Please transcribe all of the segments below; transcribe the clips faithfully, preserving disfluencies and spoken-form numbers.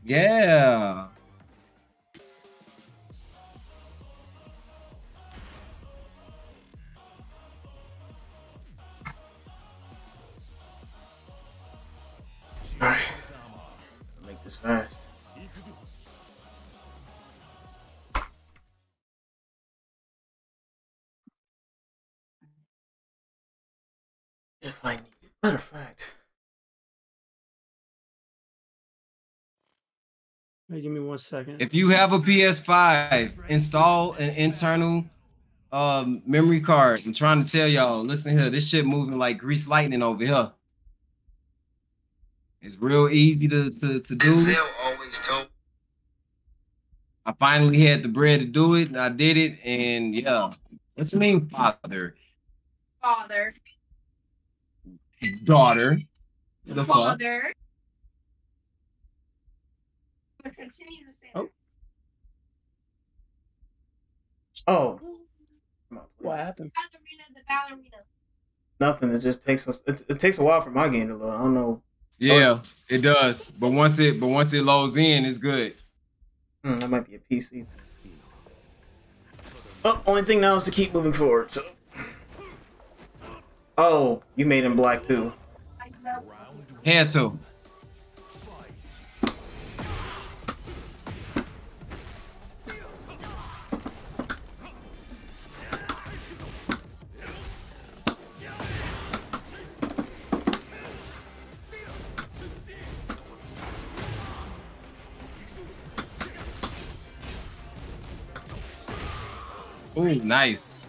Yeah. Alright. Make this fast. If I need it. Matter of fact. Hey, give me one second. If you have a P S five, install an internal um, memory card. I'm trying to tell y'all, listen here, this shit moving like grease lightning over here. It's real easy to, to, to do. Denzel always told. I finally had the bread to do it, and I did it, and yeah. What's the mean, father? Father. Daughter. The father. Continue to say oh. Oh. What happened? Ballerina, the ballerina. Nothing. It just takes us. It, it takes a while for my game to load. I don't know. Yeah, it does. But once it, but once it loads in, it's good. Hmm, that might be a P C thing. Oh, only thing now is to keep moving forward. So. Oh, you made him black too. Had to. Ooh, nice.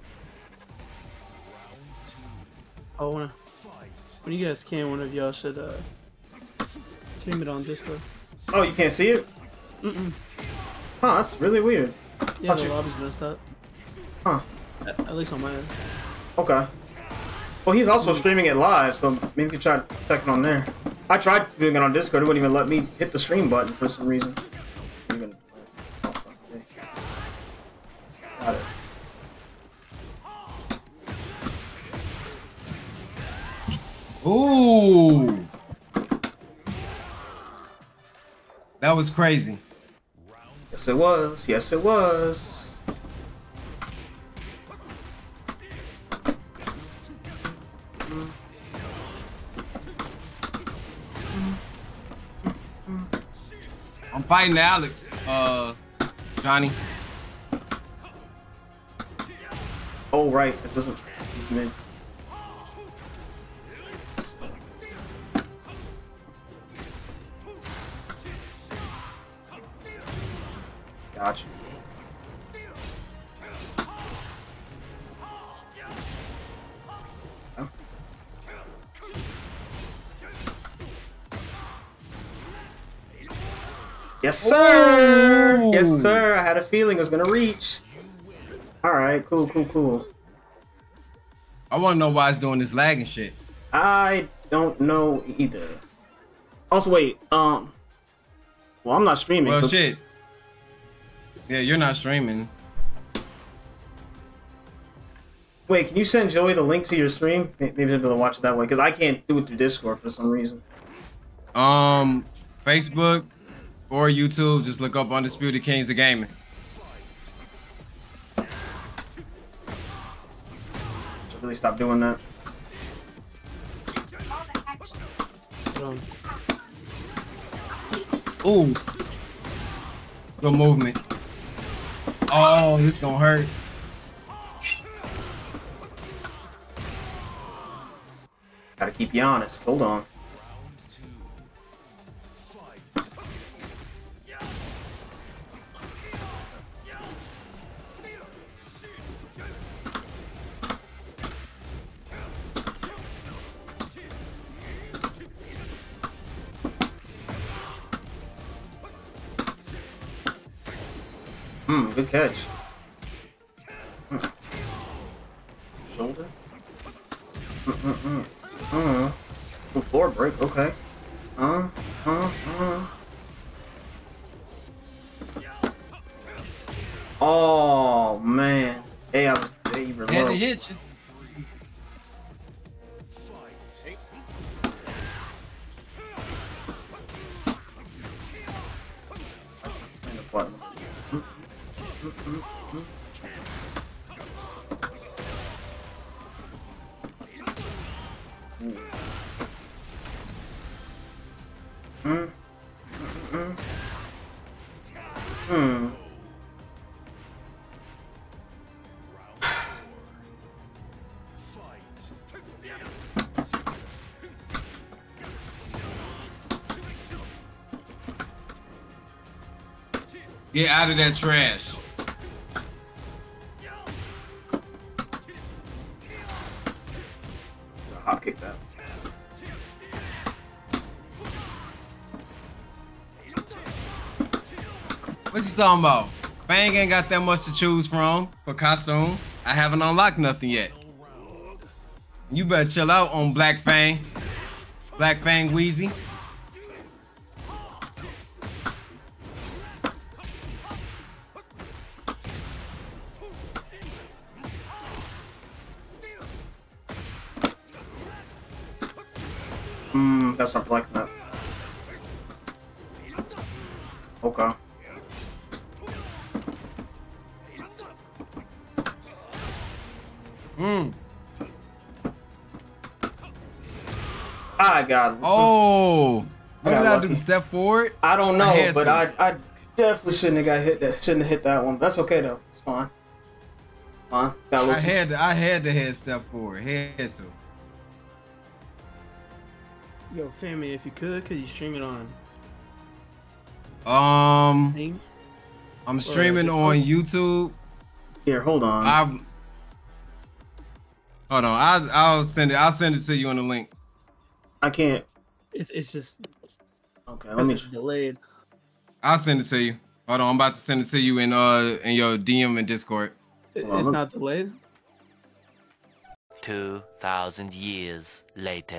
Oh, when, I, when you guys can, one of y'all should uh, stream it on Discord. Oh, you can't see it? Mm-mm. Huh, that's really weird. Yeah, Thought the you- lobby's messed up. Huh. At, at least on my end. Okay. Well, he's also streaming it live, so maybe you could try checking on there. I tried doing it on Discord. It wouldn't even let me hit the stream button for some reason. Even... Got it. Ooh. That was crazy. Yes, it was. Yes, it was. I'm fighting Alex, uh, Johnny. Oh, right. It doesn't. These mids. Gotcha. Oh. Yes, sir! Ooh. Yes, sir! I had a feeling it was gonna reach. Alright, cool, cool, cool. I want to know why it's doing this lag and shit. I don't know either. Also, wait, um... Well, I'm not streaming. Well, so... shit. Yeah, you're not streaming. Wait, can you send Joey the link to your stream? Maybe he'll be able to watch it that way, because I can't do it through Discord for some reason. Um, Facebook or YouTube, just look up Undisputed Kings of Gaming. Should really stop doing that. Um, Ooh. Good movement. Oh, this gonna hurt. Gotta keep you honest. Hold on. Hmm, good catch. Hmm. Shoulder? Mm-mm-mm. Uh, oh, floor break, okay. Uh, uh, uh. Oh, man. Hey, I was... Hey, you were Yeah, low. they hit you. Hmm. Hmm. Hmm. Get out of that trash. Hop kick that. What's he talking about? Fang ain't got that much to choose from for costumes. I haven't unlocked nothing yet. You better chill out on Black Fang. Black Fang Wheezy. Hmm, that's not like that. Okay. Hmm. I got. Oh. What got did I lucky. do? Step forward? I don't know, I had but to. I, I definitely shouldn't have got hit. That shouldn't have hit that one. That's okay though. It's fine. Fine. Got a I little too- had to, I had to head step forward. Had to. Yo, Famine, if you could, could you stream it on Um, thing? I'm streaming on YouTube. Here, hold on. I'm. Hold on. I'll, I'll send it. I'll send it to you on the link. I can't. It's it's just Okay, let it's me. just delayed. I'll send it to you. Hold on. I'm about to send it to you in uh in your D M and Discord. It- Hold on, It's let- not delayed. Two thousand years later.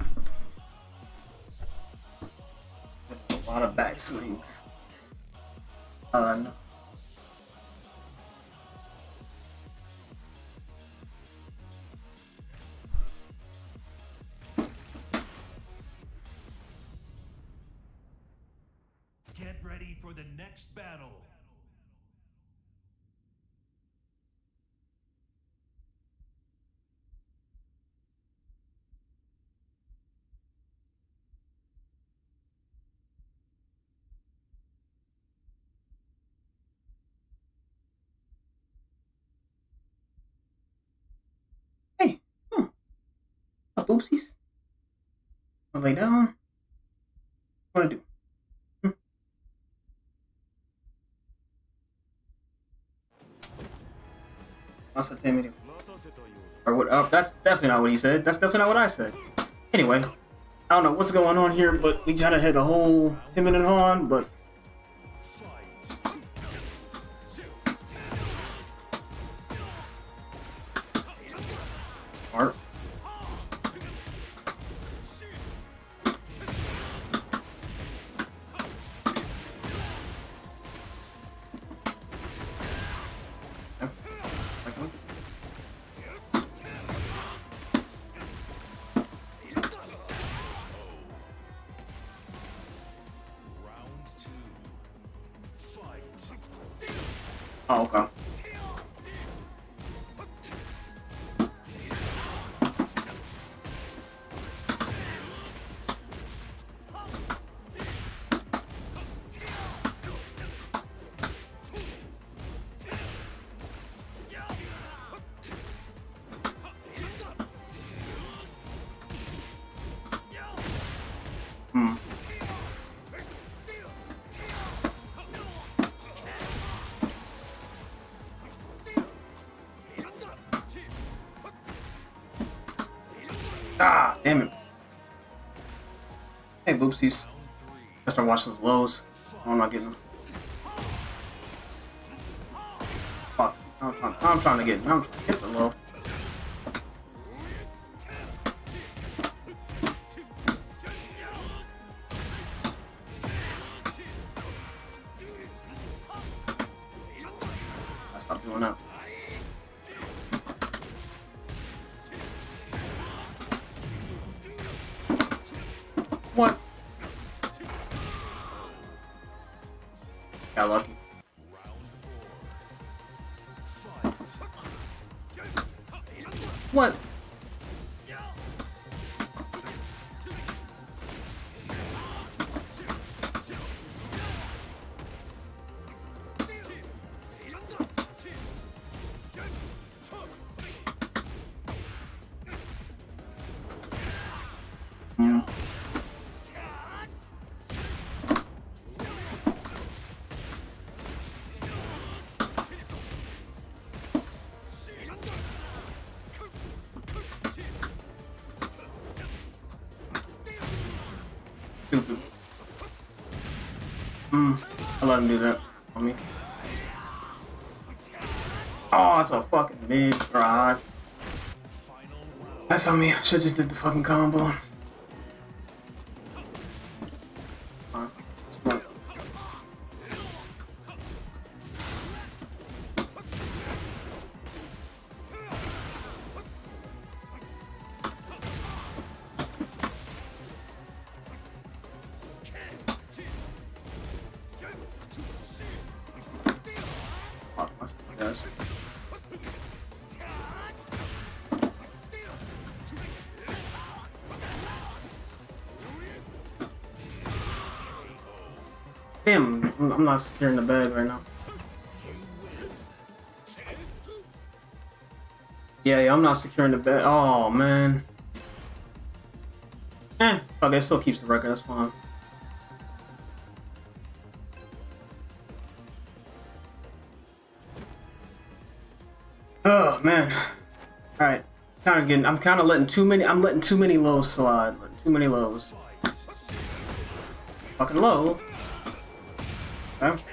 A lot of backswings. Uh, no. Get ready for the next battle. Hey, hmm. Up, oopsies. I'll lay down. What do I do? Hmm. What's that me do? Or what? Oh, that's definitely not what he said. That's definitely not what I said. Anyway, I don't know what's going on here, but we try to hit the whole him and Han, but. Smart. Oh, okay. Hmm. Ah, damn it. Hey, boopsies. I start watching those lows. Oh, I'm not getting them. Fuck. I'm trying, I'm trying to get I'm trying to get the low. I stopped doing that. What? Got lucky. What? Mm. Stupid. Mm. I let him do that on me. Oh, that's a fucking mid drive. That's on me. I should just did the fucking combo. Damn, I'm not securing the bag right now. Yeah, yeah, I'm not securing the bag. Oh, man. Eh, okay, it still keeps the record, that's fine. Oh, man. Alright. Kind of getting, I'm kind of letting too many, I'm letting too many lows slide. Letting too many lows. Fucking low. Okay.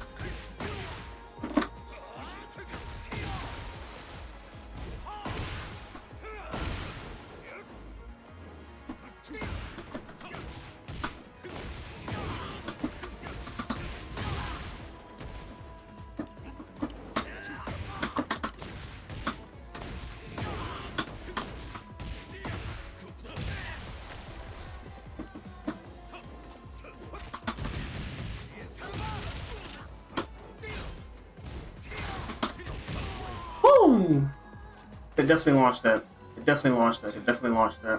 Woo! It definitely launched that. It definitely launched that. It definitely launched that.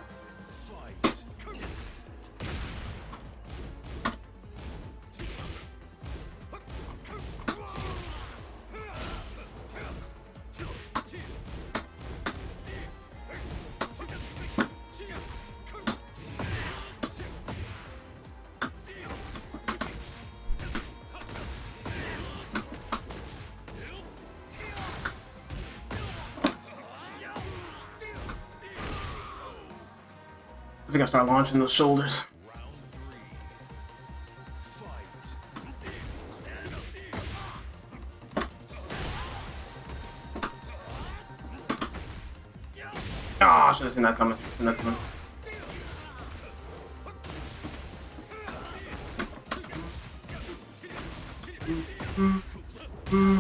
I think I start launching those shoulders. Ah, oh, should have seen that coming. Seen that coming. Mm, mm.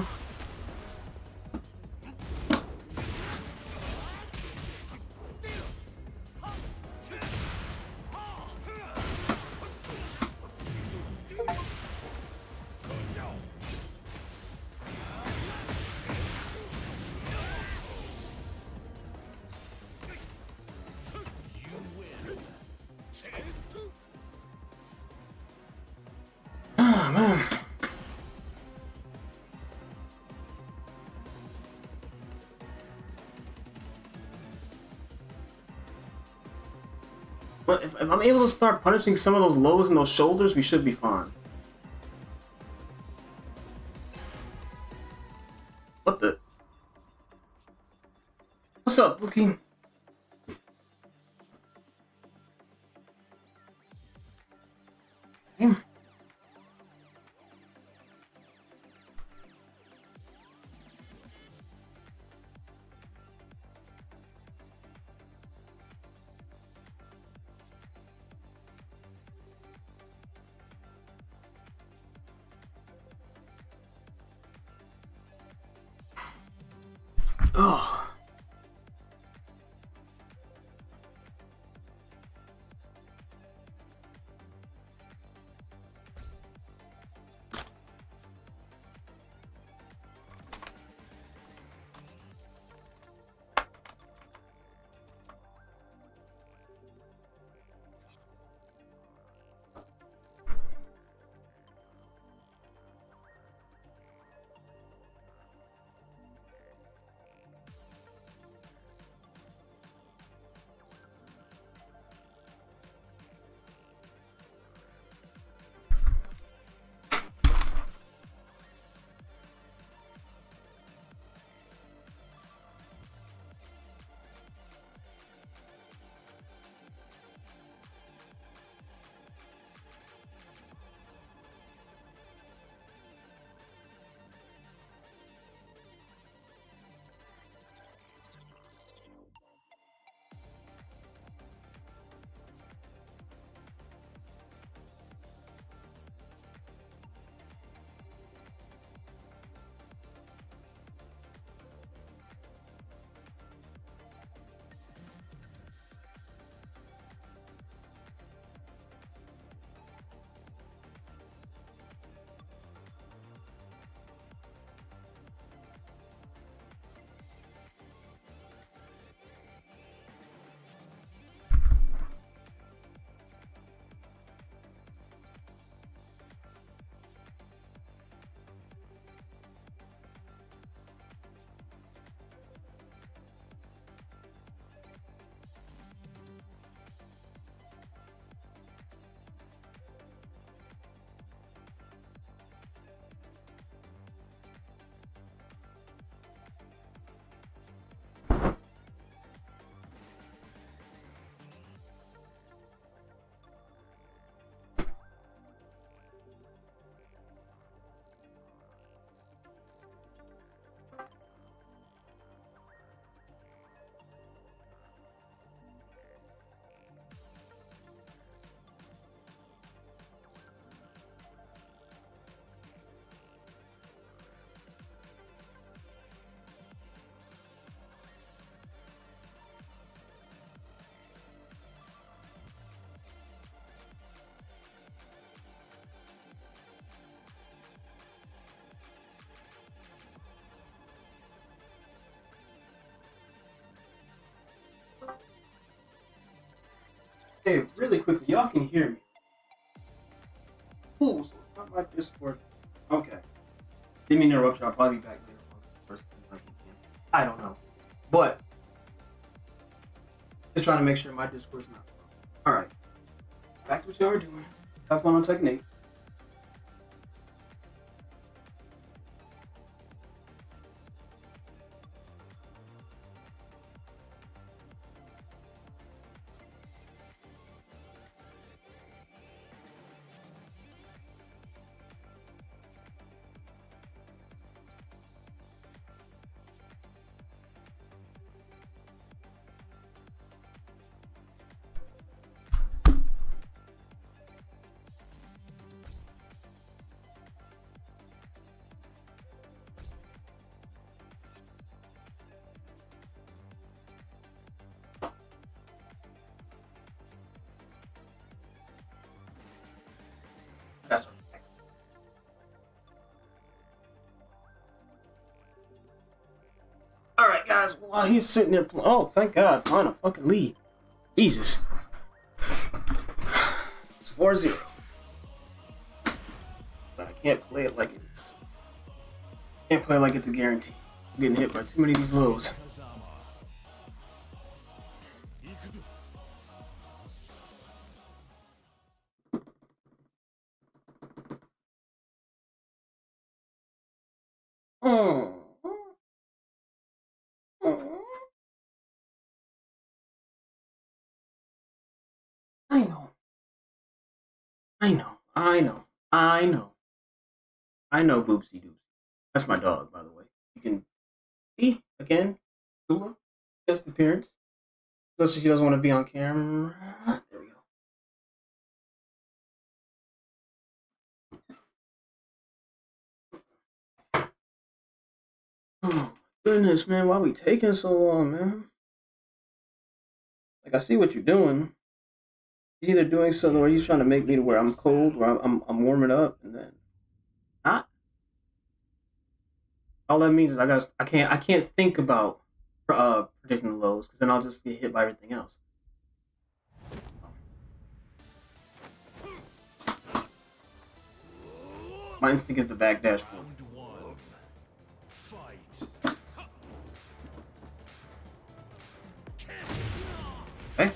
Oh, man. Well, if, if I'm able to start punishing some of those lows and those shoulders, we should be fine. What the? What's up, Bookie? Damn. Oh. Hey, really quickly, y'all can hear me. Cool, so it's not like Discord. Okay. Didn't mean to interrupt you. I'll probably be back later. First thing I can cancel. I don't know. But, just trying to make sure my Discord's not wrong. Alright. Back to what y'all are doing. Have fun on Tekken eight. That's right. Alright, guys, while he's sitting there playing. Oh, thank God, find a fucking lead. Jesus. It's four zero. But I can't play it like it's. Can't play it like it's a guarantee. I'm getting hit by too many of these lows. Oh. Oh. I know. I know. I know. I know. I know, Boopsy Doopsy. That's my dog, by the way. You can see again. Lula, guest appearance. Unless she doesn't want to be on camera. There we go. Oh my goodness, man! Why are we taking so long, man? Like, I see what you're doing. He's either doing something or he's trying to make me to where I'm cold, where I'm I'm, I'm warming up, and then not. All that means is I got I can't I can't think about uh predicting the lows because then I'll just get hit by everything else. My instinct is to backdash forward. Okay.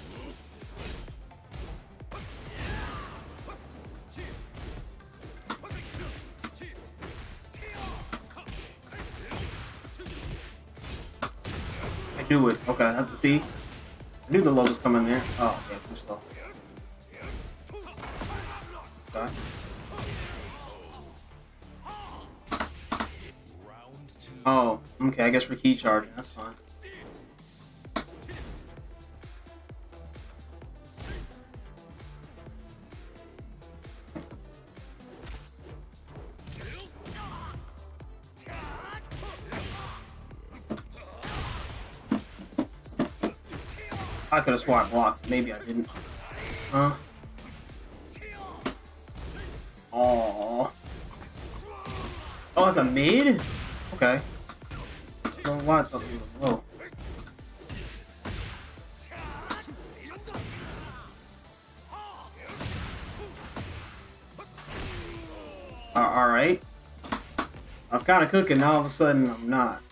I knew it. Okay, I have to see. I knew the low was coming there. Oh, okay, too slow. Okay. Oh, okay, I guess we're key charging. That's fine. I could have swore I blocked. Maybe I didn't. Huh? Aww. Oh, that's a mid? Okay. So why I thought he was low. Uh, Alright. I was kind of cooking, now all of a sudden I'm not.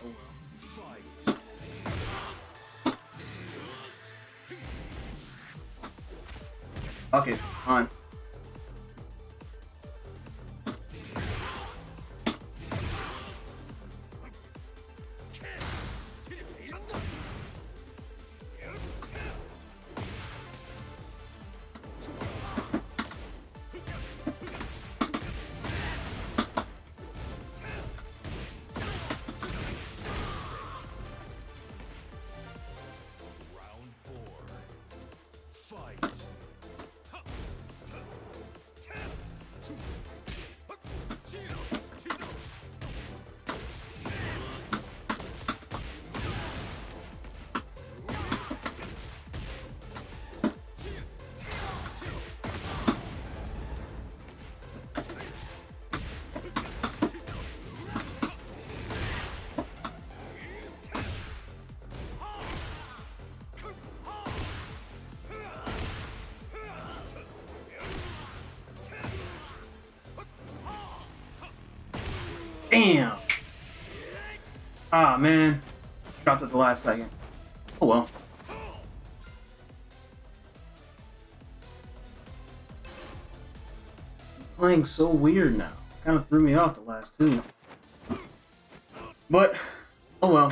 Okay, fine. Damn. Ah, man. Dropped at the last second. Oh, well. He's playing so weird now. Kind of threw me off the last two. But, oh well.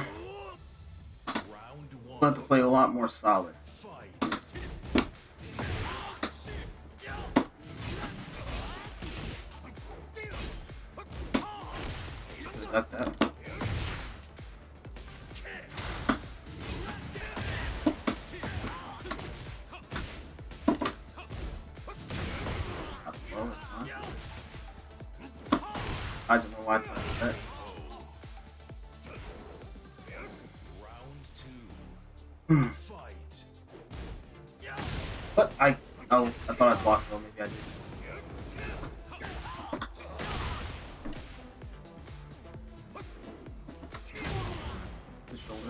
I'll have to play a lot more solid. Got that. I don't know why I thought that. Hmm. But I, oh, I thought I blocked though. Maybe I did. The shoulder.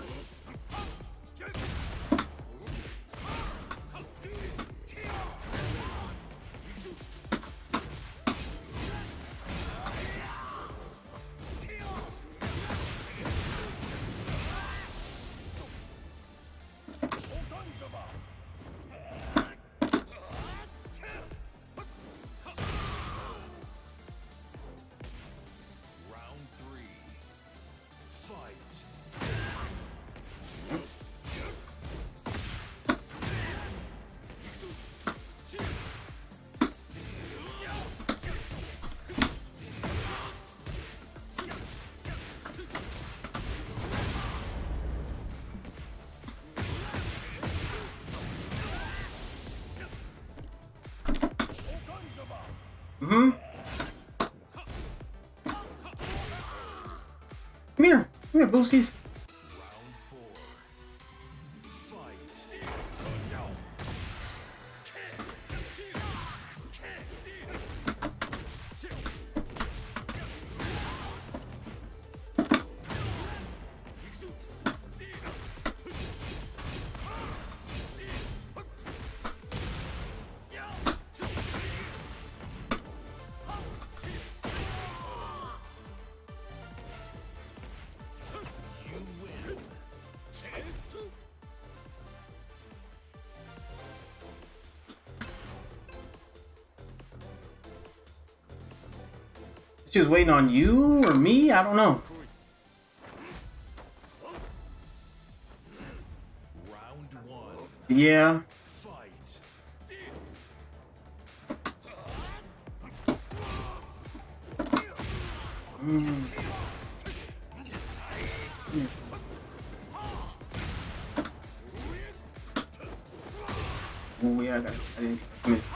Mm-hmm. Come here. Come here, boosies. She was waiting on you or me? I don't know. Round one. Yeah. Fight. Mm. Oh yeah, I got it. I didn't come in.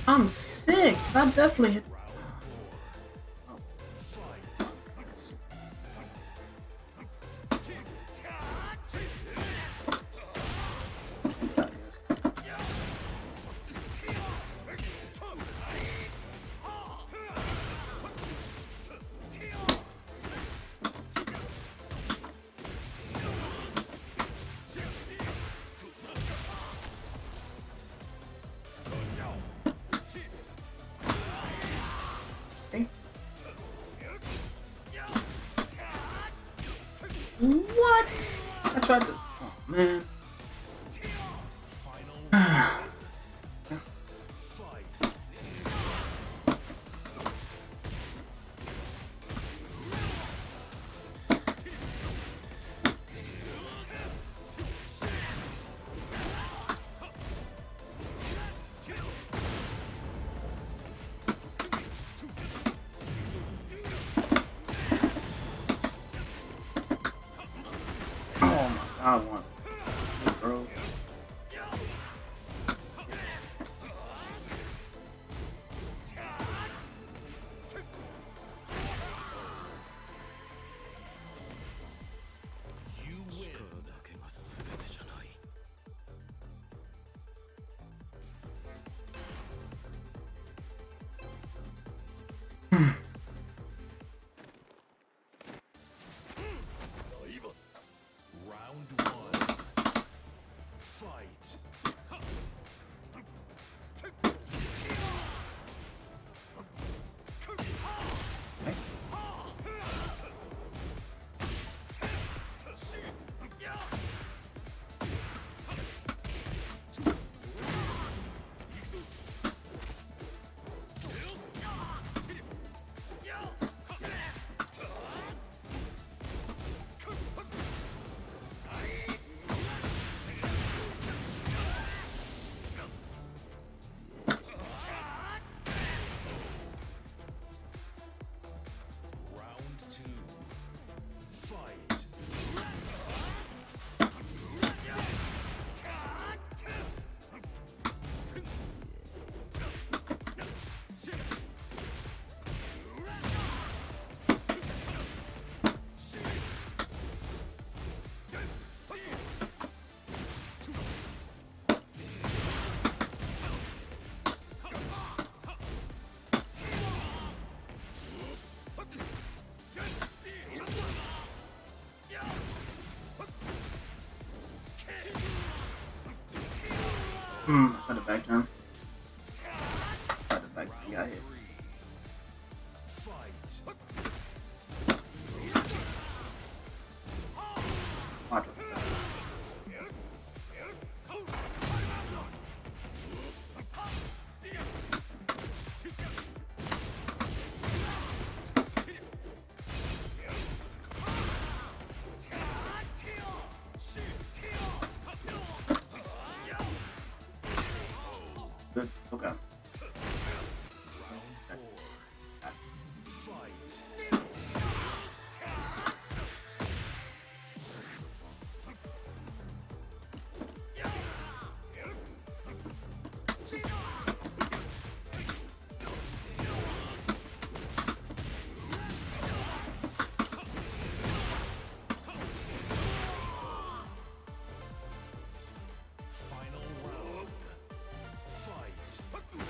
I'm sick. I definitely hit. What? I tried to. Oh man. I want bro. You win. Round one. Fight. Hmm, I tried to back down. Tried to back down. He got hit. Watch it. Good. Okay. Final round. Fight.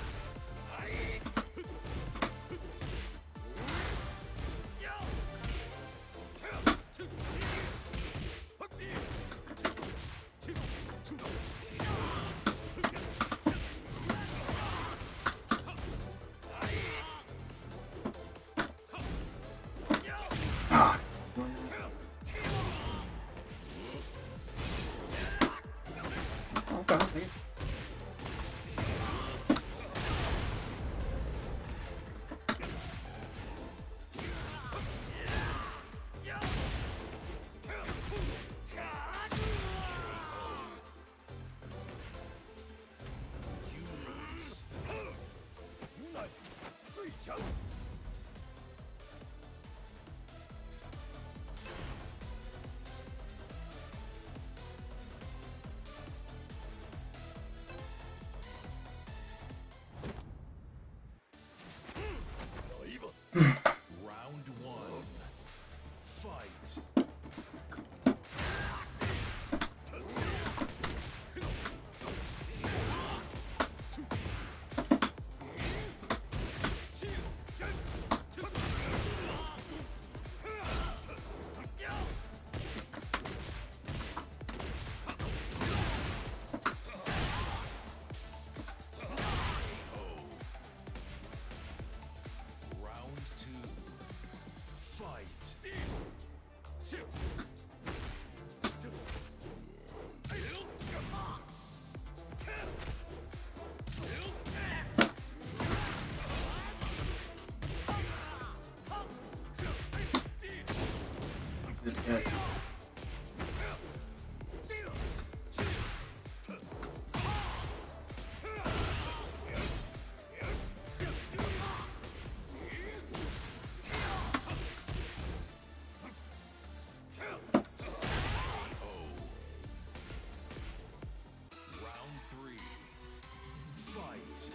Round one. Fight. Round two. Fight. Good catch. Round three. Fight.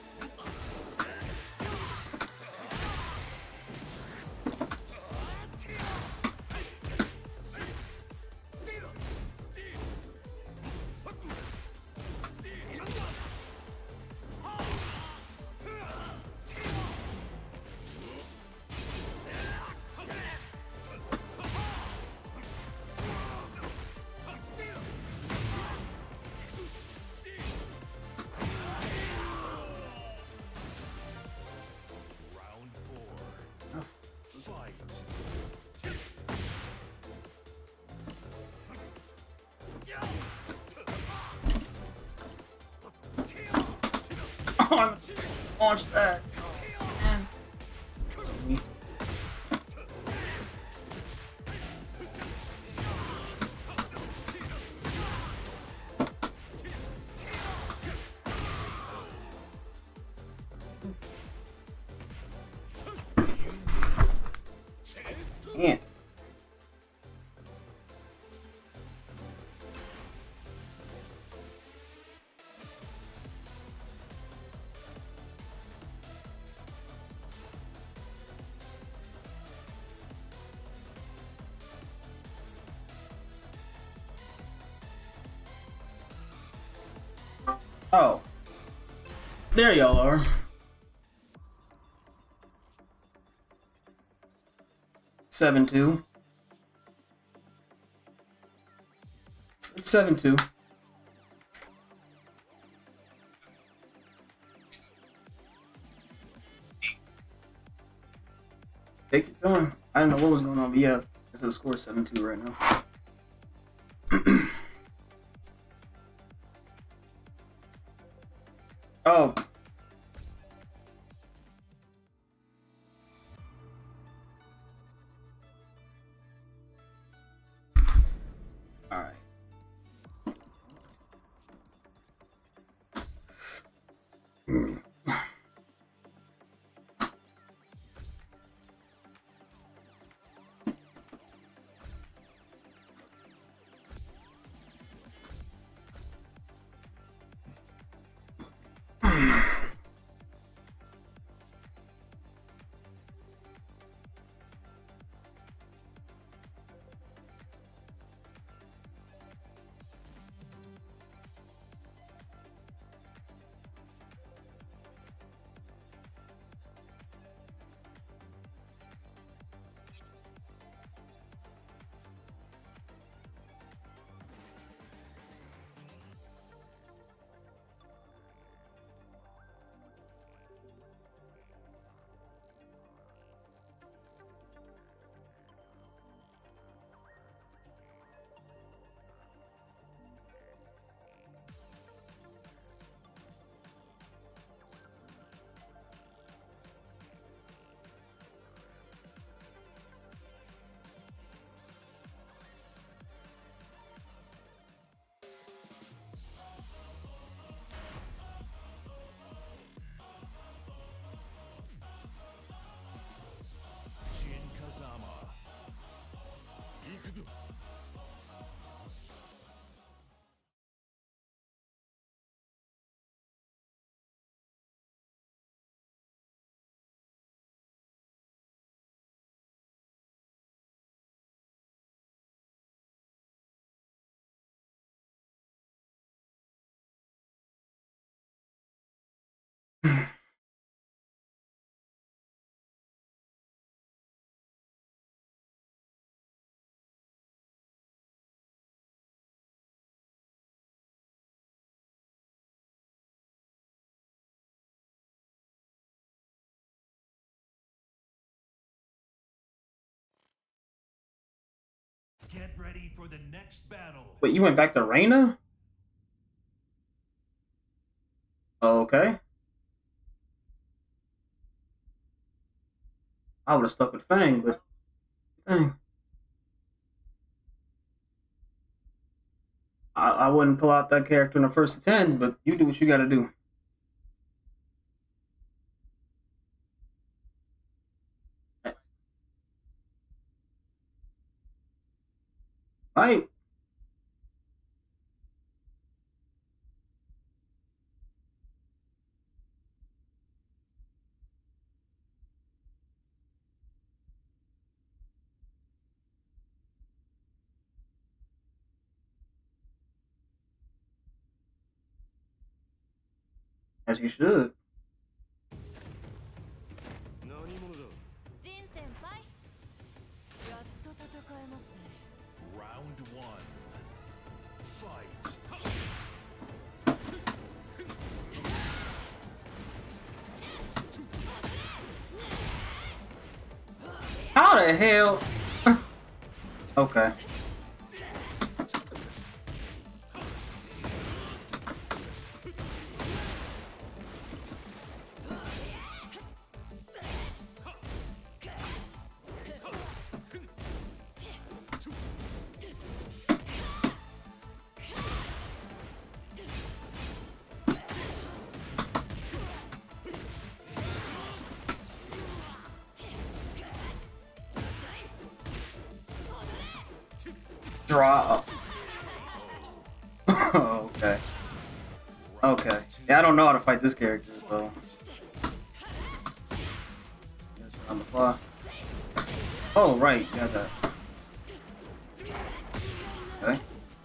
Round four. Fight. On launch that. Man. So weak. Man. Oh. There y'all are. seven two. It's seven two. Take your time. I didn't know what was going on, but yeah, it's a score seven two right now. Oh. All right. Hmm. Get ready for the next battle. Wait, you went back to Reina? Okay. I would have stuck with Fang, but dang. I, I wouldn't pull out that character in the first ten, but you do what you gotta do. Right. As you should. Round one. Fight. How the hell? Okay. Drop. Okay. Okay. Yeah, I don't know how to fight this character, so. On the fly. Oh, right. Got that. Okay.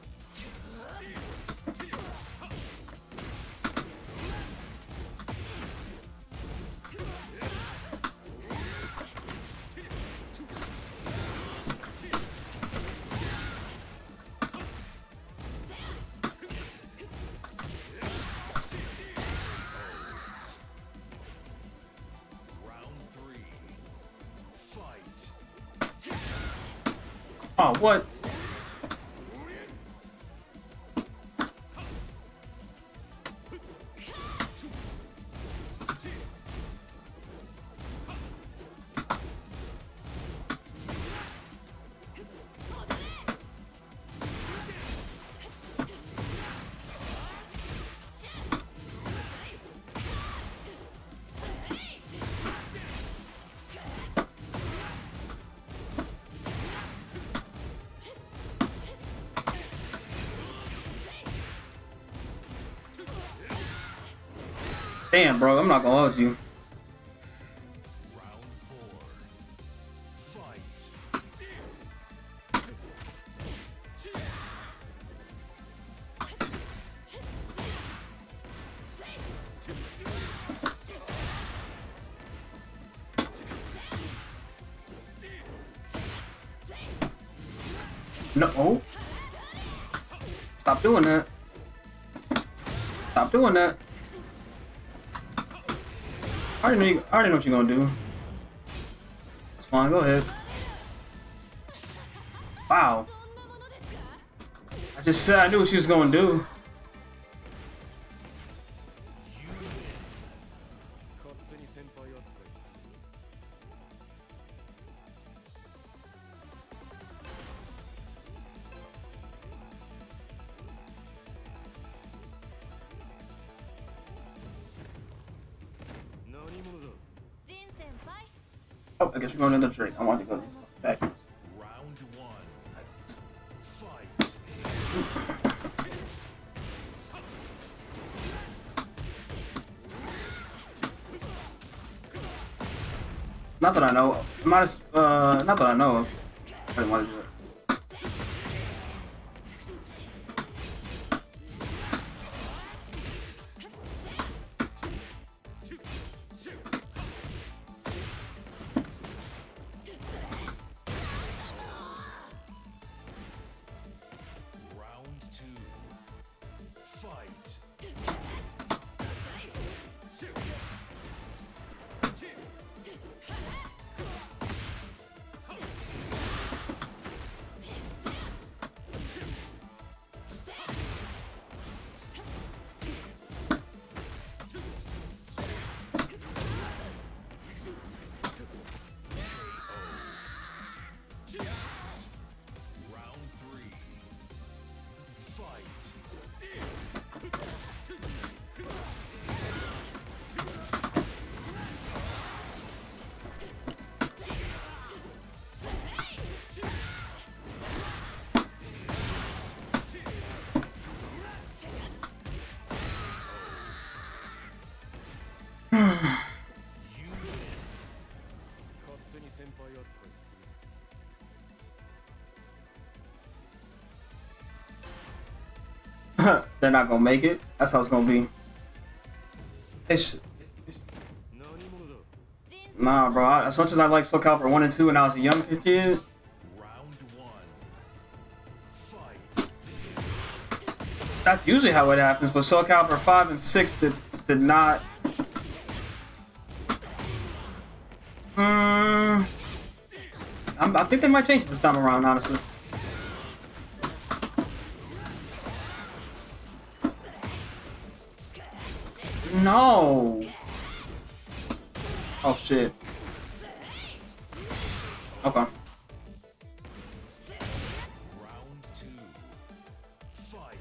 Oh, what? Damn, bro, I'm not gonna hold you. Round four. Fight. No. Oh. Stop doing that. Stop doing that. I already know, you, I already know what you're gonna do. It's fine, go ahead. Wow. I just said I knew what she was gonna do. Oh, I guess we're going in the trade. I want to go back. Round one. Fight. Not that I know. of. Might as, uh, not that I know of. I didn't want to do it. Round two. Fight. they're not gonna make it. That's how it's gonna be. It's, nah, bro. I, as much as I like Soul Calibur one and two when I was a young kid, Round one. Fight. that's usually how it happens. But Soul Calibur five and six did did not. Hmm. I'm, I think they might change it this time around, honestly. No. Oh shit. Okay. Round two. Fight.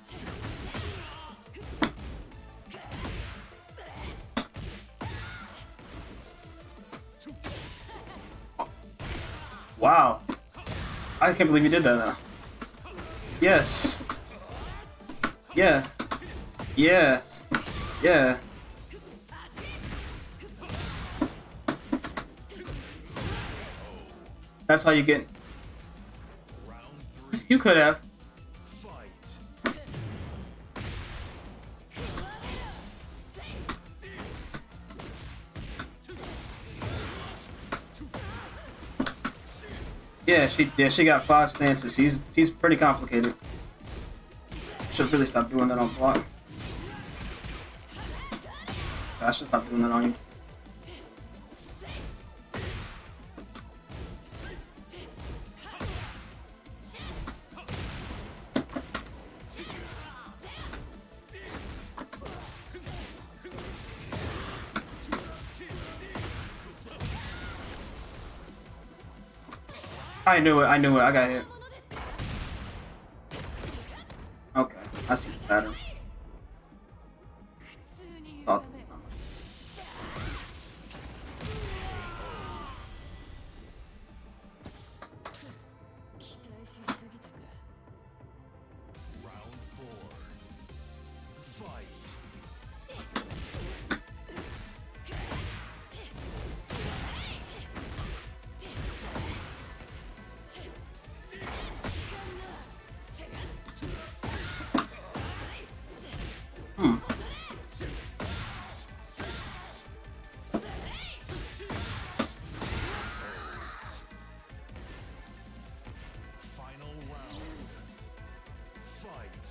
Wow. I can't believe you did that now. Yes. Yeah. Yes. Yeah. That's how you get. Round three. You could have. Fight. Yeah, she yeah she got five stances. She's she's pretty complicated. Should really stop doing that on block. I should stop doing that on you. I knew it, I knew it, I got hit. Okay, I see the pattern. Oh. Round four. Fight. Hmm. Final round. Fight.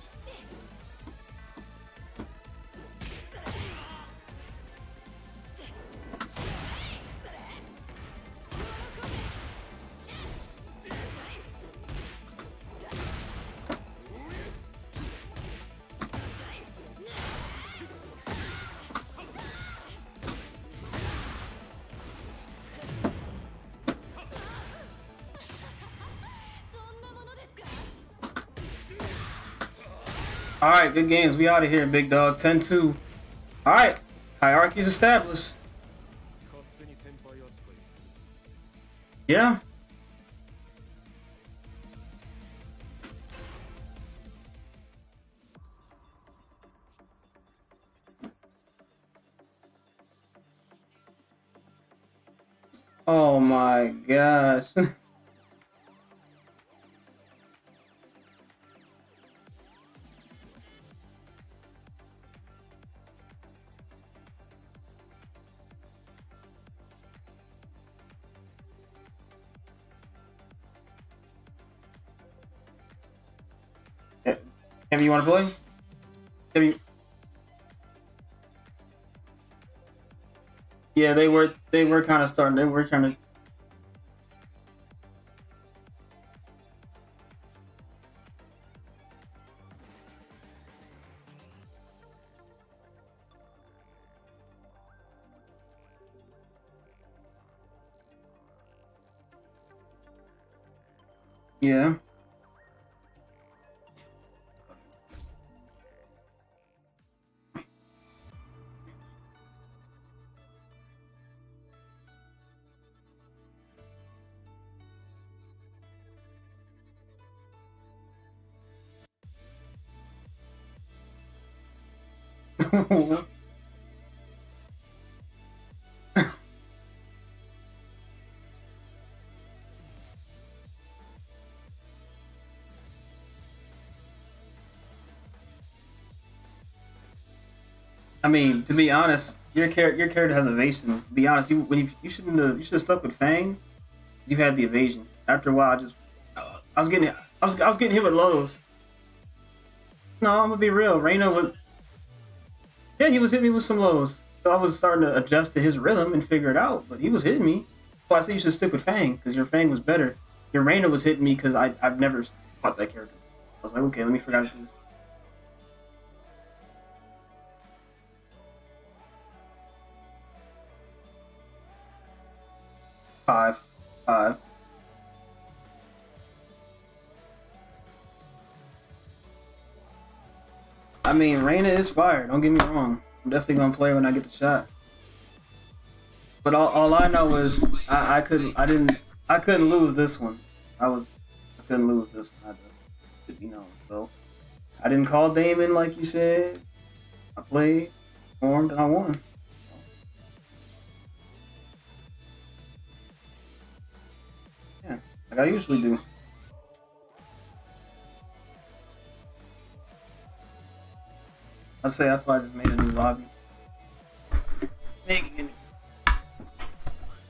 Alright, good games. We out of here, big dog. ten two. Alright. Hierarchy's established. Yeah. Oh my gosh. Kevin, you want to play? Kevin, yeah, they were they were kind of starting. They were trying to. Yeah. I mean, to be honest, your character your character has evasion. To be honest, you when you you shouldn't have, you should have stuck with Fang. You had the evasion. After a while, I just I was getting I was I was getting hit with lows. No, I'm gonna be real. Reina was yeah, he was hitting me with some lows. So I was starting to adjust to his rhythm and figure it out. But he was hitting me. So I said you should stick with Fang because your Fang was better. Your Reina was hitting me because I I've never fought that character. I was like, okay, let me figure out this. Five. Five. I mean, Reina is fire. Don't get me wrong. I'm definitely gonna play when I get the shot. But all, all I know is I, I couldn't. I didn't. I couldn't lose this one. I was. I couldn't lose this one. I had to be known. So I didn't call Damon like you said. I played, performed, and I won. Yeah, like I usually do. I'd say that's why I just made a new lobby.